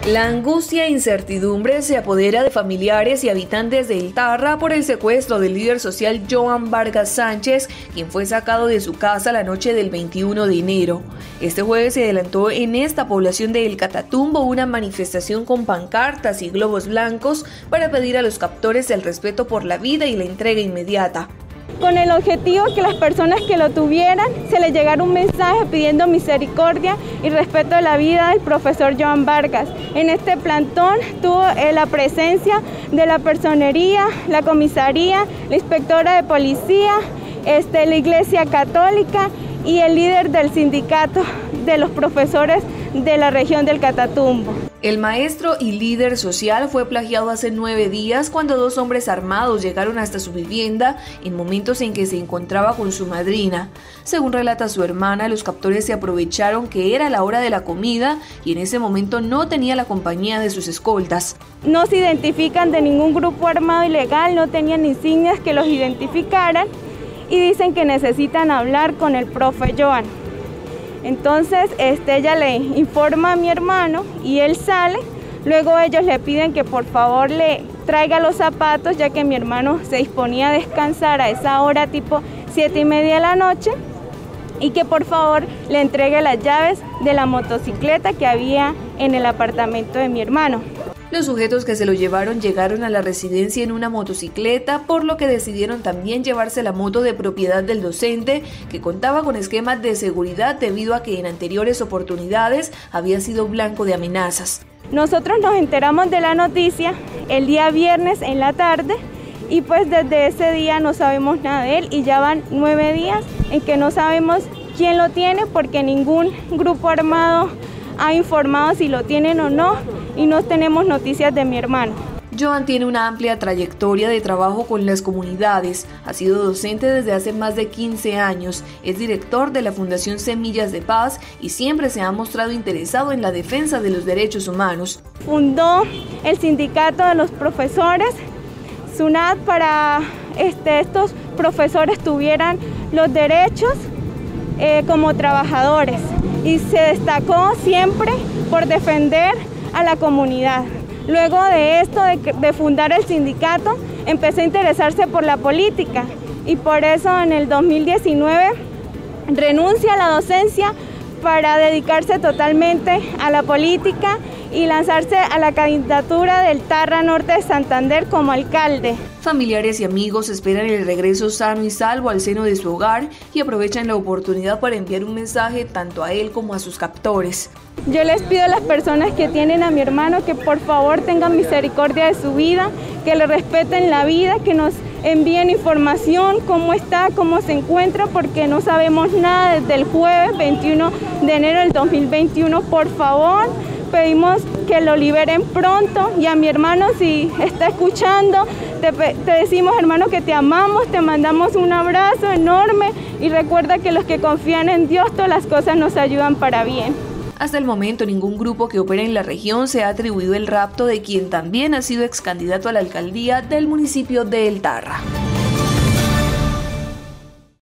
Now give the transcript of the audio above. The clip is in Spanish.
La angustia e incertidumbre se apodera de familiares y habitantes de El Tarra por el secuestro del líder social Joan Vargas Sánchez, quien fue sacado de su casa la noche del 21 de enero. Este jueves se adelantó en esta población de El Catatumbo una manifestación con pancartas y globos blancos para pedir a los captores el respeto por la vida y la entrega inmediata. Con el objetivo que las personas que lo tuvieran se les llegara un mensaje pidiendo misericordia y respeto a la vida del profesor Joan Vargas. En este plantón tuvo la presencia de la personería, la comisaría, la inspectora de policía, la Iglesia Católica y el líder del sindicato de los profesores de la región del Catatumbo. El maestro y líder social fue plagiado hace 9 días cuando 2 hombres armados llegaron hasta su vivienda en momentos en que se encontraba con su madrina. Según relata su hermana, los captores se aprovecharon que era la hora de la comida y en ese momento no tenía la compañía de sus escoltas. No se identifican de ningún grupo armado ilegal, no tenían insignias que los identificaran y dicen que necesitan hablar con el profe Joan. Entonces ella le informa a mi hermano y él sale, luego ellos le piden que por favor le traiga los zapatos ya que mi hermano se disponía a descansar a esa hora tipo 7:30 de la noche y que por favor le entregue las llaves de la motocicleta que había en el apartamento de mi hermano. Los sujetos que se lo llevaron llegaron a la residencia en una motocicleta, por lo que decidieron también llevarse la moto de propiedad del docente, que contaba con esquemas de seguridad debido a que en anteriores oportunidades había sido blanco de amenazas. Nosotros nos enteramos de la noticia el día viernes en la tarde y pues desde ese día no sabemos nada de él y ya van 9 días en que no sabemos quién lo tiene porque ningún grupo armado ha informado si lo tienen o no y no tenemos noticias de mi hermano. Joan tiene una amplia trayectoria de trabajo con las comunidades, ha sido docente desde hace más de 15 años, es director de la Fundación Semillas de Paz y siempre se ha mostrado interesado en la defensa de los derechos humanos. Fundó el sindicato de los profesores, SUNAT, para estos profesores tuvieran los derechos como trabajadores y se destacó siempre por defender a la comunidad. Luego de esto, de fundar el sindicato, empezó a interesarse por la política y por eso en el 2019 renuncia a la docencia para dedicarse totalmente a la política y lanzarse a la candidatura del Tarra Norte de Santander como alcalde. Familiares y amigos esperan el regreso sano y salvo al seno de su hogar y aprovechan la oportunidad para enviar un mensaje tanto a él como a sus captores. Yo les pido a las personas que tienen a mi hermano que por favor tengan misericordia de su vida, que le respeten la vida, que nos envíen información, cómo está, cómo se encuentra, porque no sabemos nada desde el jueves 21 de enero del 2021. Por favor, pedimos que lo liberen pronto y a mi hermano, si está escuchando, te decimos, hermano, que te amamos, te mandamos un abrazo enorme y recuerda que los que confían en Dios, todas las cosas nos ayudan para bien. Hasta el momento, ningún grupo que opera en la región se ha atribuido el rapto de quien también ha sido ex candidato a la alcaldía del municipio de El Tarra.